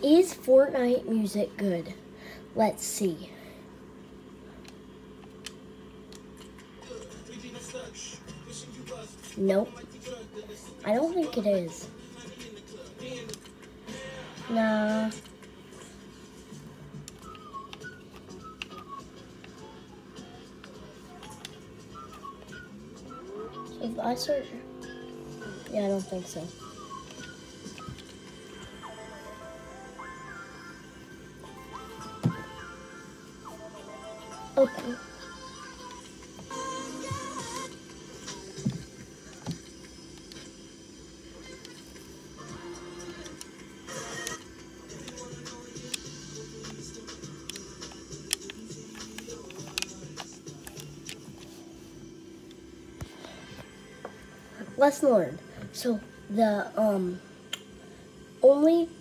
Is Fortnite music good? Let's see. Nope. I don't think it is. Nah. So if I search... Yeah, I don't think so. Open. Lesson learned. So the only